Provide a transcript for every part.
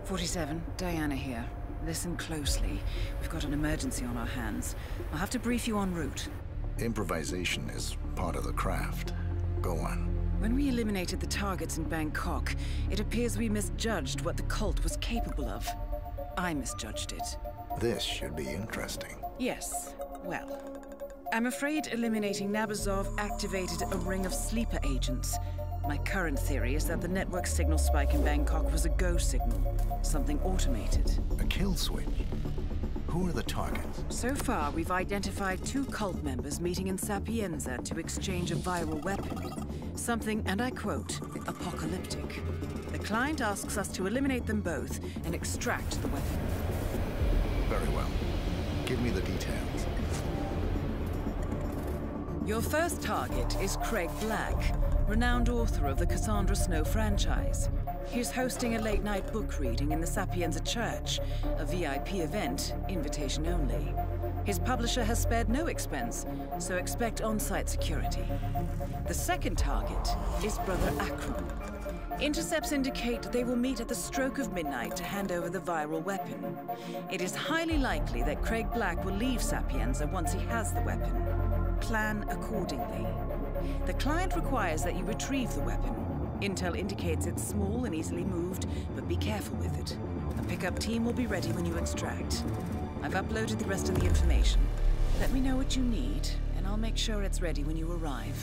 47, Diana here. Listen closely. We've got an emergency on our hands. I'll have to brief you en route. Improvisation is part of the craft. Go on. When we eliminated the targets in Bangkok, it appears we misjudged what the cult was capable of. I misjudged it. This should be interesting. Yes. Well, I'm afraid eliminating Nabazov activated a ring of sleeper agents. My current theory is that the network signal spike in Bangkok was a go signal, something automated. A kill switch? Who are the targets? So far, we've identified 2 cult members meeting in Sapienza to exchange a viral weapon. Something, and I quote, apocalyptic. The client asks us to eliminate them both and extract the weapon. Very well. Give me the details. Your first target is Craig Black, renowned author of the Cassandra Snow franchise. He's hosting a late-night book reading in the Sapienza Church, a VIP event, invitation only. His publisher has spared no expense, so expect on-site security. The second target is Brother Akram. Intercepts indicate they will meet at the stroke of midnight to hand over the viral weapon. It is highly likely that Craig Black will leave Sapienza once he has the weapon. Plan accordingly. The client requires that you retrieve the weapon. Intel indicates it's small and easily moved, but be careful with it. A pickup team will be ready when you extract. I've uploaded the rest of the information. Let me know what you need, and I'll make sure it's ready when you arrive.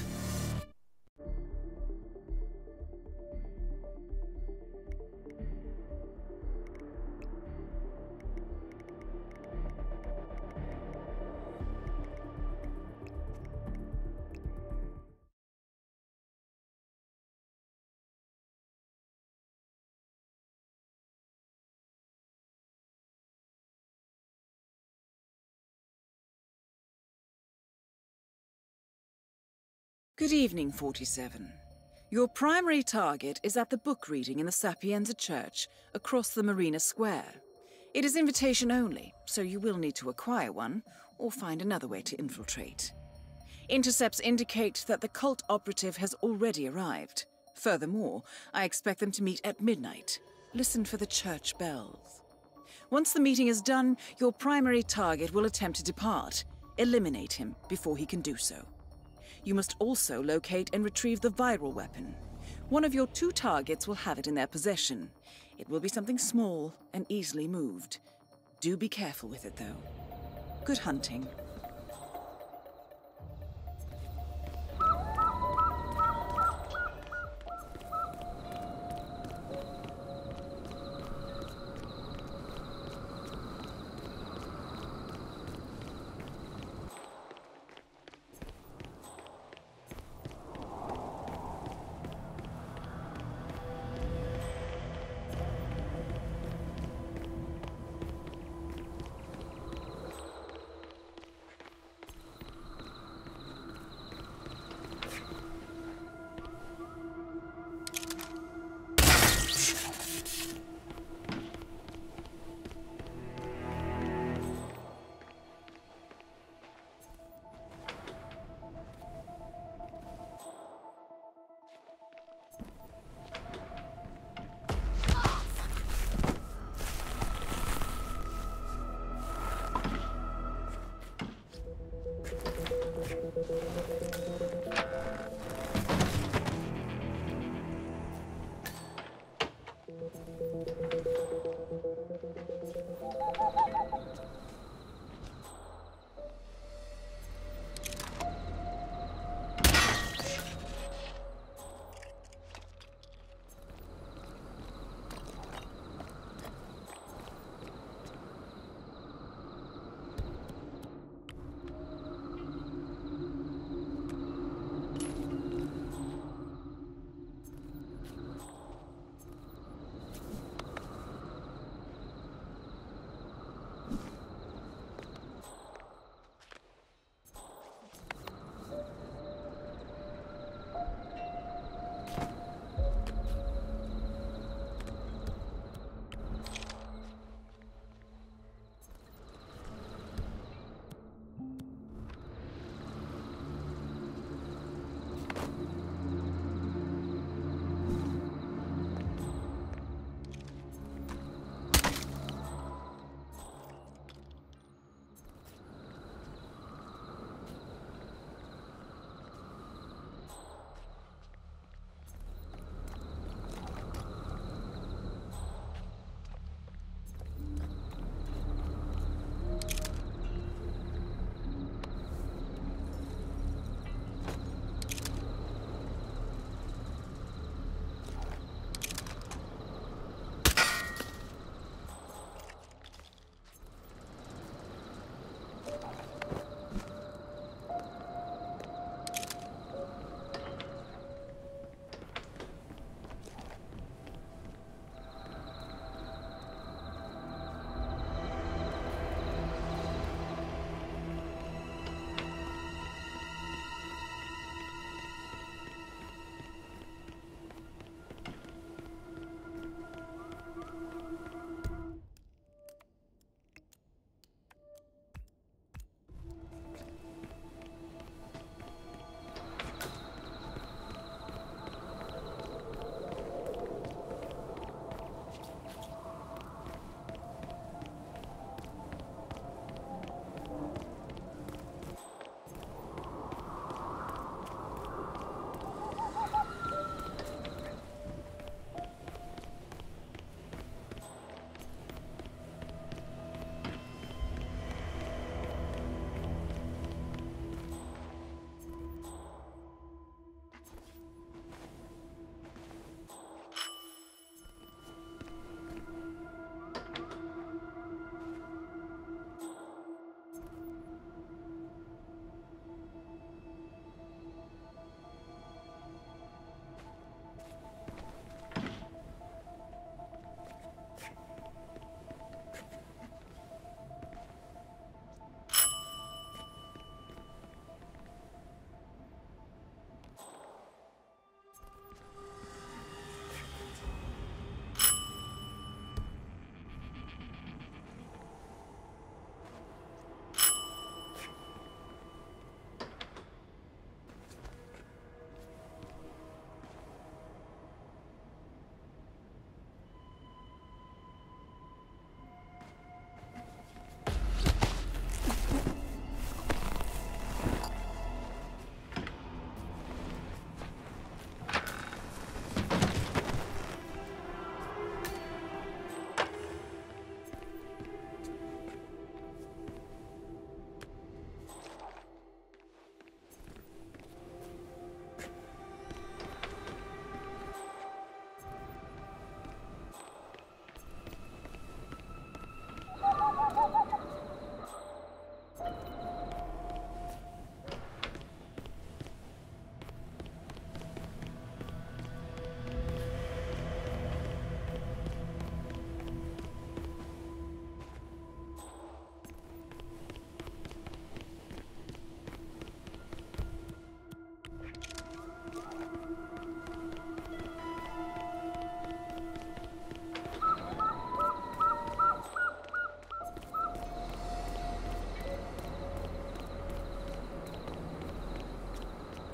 Good evening, 47. Your primary target is at the book reading in the Sapienza Church, across the Marina Square. It is invitation only, so you will need to acquire one, or find another way to infiltrate. Intercepts indicate that the cult operative has already arrived. Furthermore, I expect them to meet at midnight. Listen for the church bells. Once the meeting is done, your primary target will attempt to depart. Eliminate him before he can do so. You must also locate and retrieve the viral weapon. One of your 2 targets will have it in their possession. It will be something small and easily moved. Do be careful with it, though. Good hunting.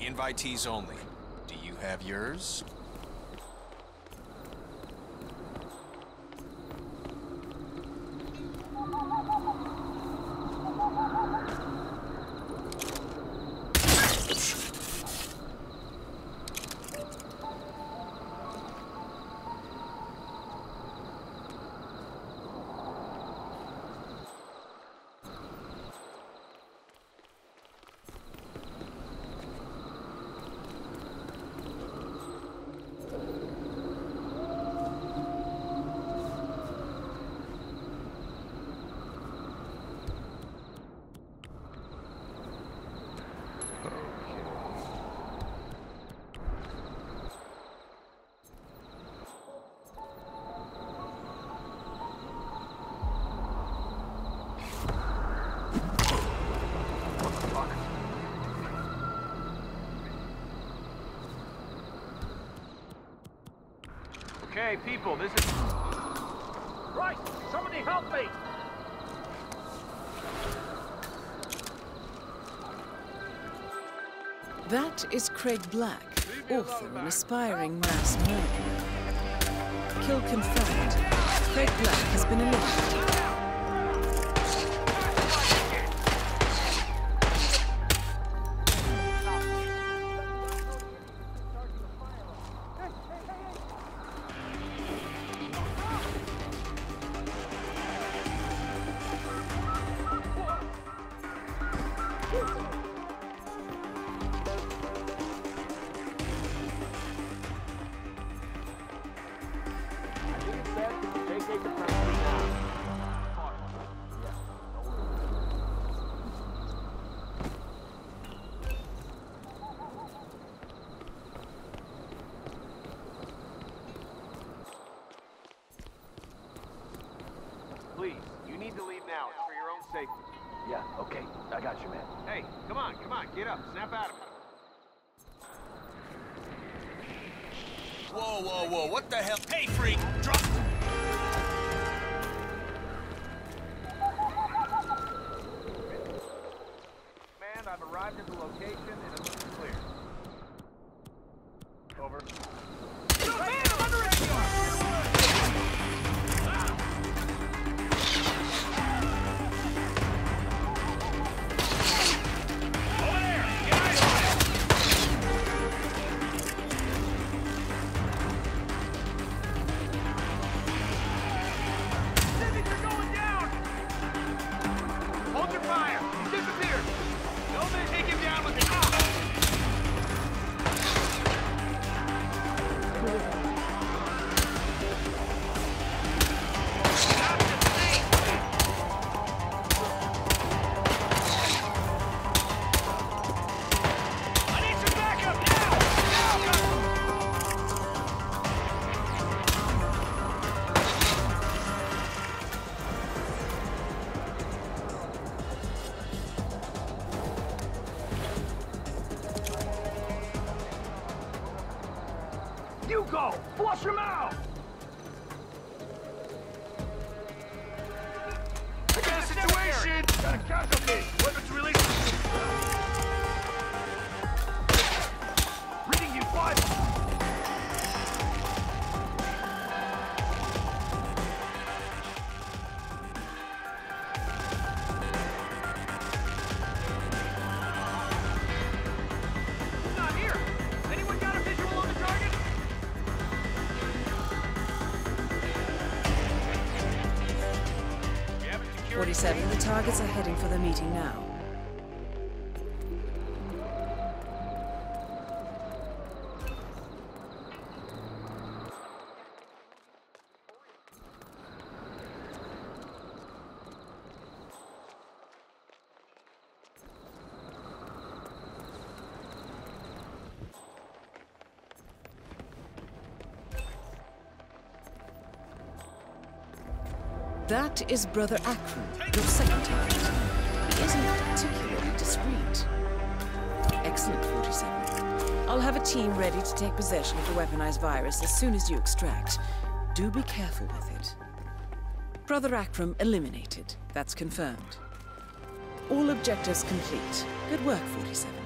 invitees only. Do you have yours? Okay, people, this is... Right! Somebody help me! That is Craig Black, author and aspiring mass murderer. Kill confirmed. Craig Black has been eliminated. Please, you need to leave now. It's for your own safety. Yeah, okay. I got you, man. Hey, come on, get up. Snap out of it. Whoa, whoa, whoa, what the hell? Hey, freak! Drop! Man, I've arrived at the location and it looks clear. Over. Man, I'm under radar! You go! Flush him out! I got a situation! Got a casualty! Weapons released! Reading you, what? He's not here! Anyone got a visual on the target? 47, the targets are heading for the meeting now. That is Brother Akram, your second target. He isn't particularly discreet. Excellent, 47. I'll have a team ready to take possession of the weaponized virus as soon as you extract. Do be careful with it. Brother Akram eliminated. That's confirmed. All objectives complete. Good work, 47.